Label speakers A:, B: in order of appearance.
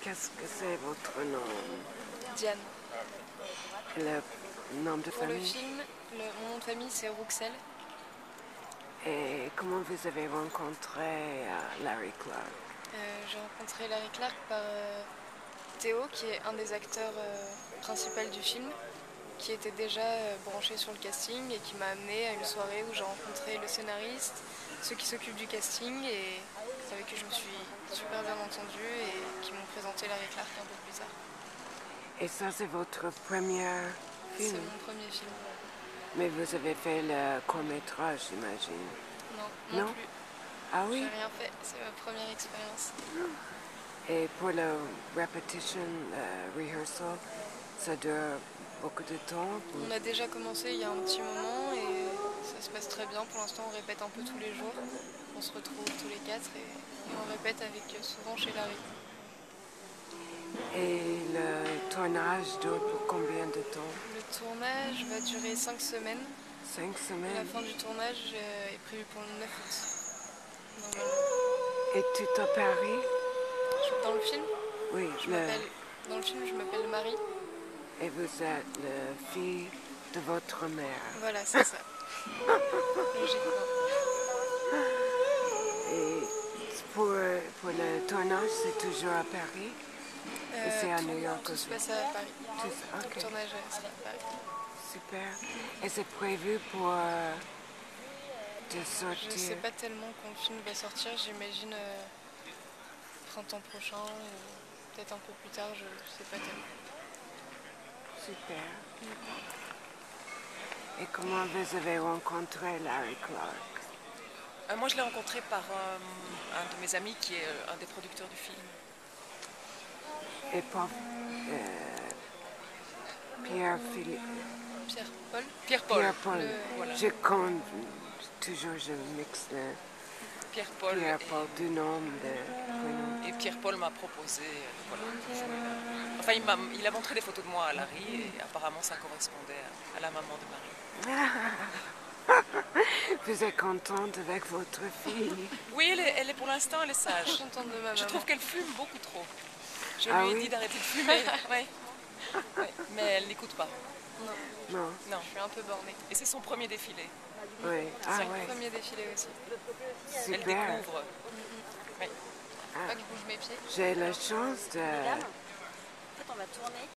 A: qu'est-ce que c'est votre nom?
B: Diane.
A: Et le nom de
B: Pour le
A: famille?
B: film, mon nom de famille c'est Rouxel.
A: Et comment vous avez rencontré Larry Clark?
B: J'ai rencontré Larry Clark par Théo, qui est un des acteurs principaux du film, qui était déjà branché sur le casting et qui m'a amené à une soirée où j'ai rencontré le scénariste, ceux qui s'occupent du casting et avec qui je me suis super bien entendue et qui m'ont présenté Larry Clark un peu plus tard.
A: Et ça, c'est votre premier
B: C'est
A: film?
B: mon premier film.
A: Mais vous avez fait le court-métrage, j'imagine.
B: Non, non
A: Non?
B: plus.
A: Ah
B: J'ai
A: oui?
B: rien fait, c'est ma première expérience.
A: Et pour le repetition, rehearsal, ça dure beaucoup de temps?
B: On a déjà commencé il y a un petit moment et ça se passe très bien. Pour l'instant, on répète un peu tous les jours. On se retrouve tous les quatre et on répète avec souvent chez Larry.
A: Et le tournage dure pour combien de temps?
B: Le tournage va durer 5 semaines.
A: 5
B: La
A: semaines?
B: fin du tournage est prévue pour le 9 août, normalement.
A: Et tout à Paris?
B: Dans le film,
A: Oui,
B: dans le film, je m'appelle Marie.
A: et vous êtes la fille de votre mère.
B: Voilà, c'est ça. Logiquement.
A: Et pour le tournage, c'est toujours à Paris? Et c'est à New York
B: Tout se
A: aussi?
B: passe à Paris.
A: Tout,
B: Tout
A: ok,
B: le tournage sera à Paris.
A: super. Et c'est prévu pour de
B: Je sais
A: sortir?
B: pas tellement quand le film va sortir, j'imagine printemps prochain ou peut-être un peu plus tard, je sais pas tellement.
A: Super. Et comment vous avez rencontré Larry Clark?
C: Moi, je l'ai rencontré par un de mes amis qui est un des producteurs du film.
A: Et pas Pierre-Philippe?
B: Pierre-Paul.
C: Pierre-Paul.
A: Pierre-Paul.
C: Voilà.
A: Toujours je mixe le
C: Pierre-Paul.
A: Pierre-Paul du nom de prénom.
C: Et Pierre-Paul m'a proposé voilà, de jouer là. Enfin, il a montré des photos de moi à Larry et apparemment ça correspondait à la maman de Marie.
A: Vous êtes contente avec votre fille?
C: Oui, elle est pour l'instant, elle est
B: Je
C: sage.
B: suis contente de ma maman.
C: Je trouve qu'elle fume beaucoup trop. Je
A: Ah
C: lui ai
A: oui?
C: dit d'arrêter de fumer, ouais. Ouais, mais elle n'écoute pas.
B: Non,
A: Non.
C: Non.
B: je suis un peu bornée.
C: Et c'est son premier défilé.
A: Oui. Ah
B: C'est mon
A: oui.
B: premier défilé aussi.
C: Elle
A: Super.
C: découvre. Oui.
B: Faut pas que je bouge mes pieds.
A: J'ai la chance de
D: En fait, on va tourner.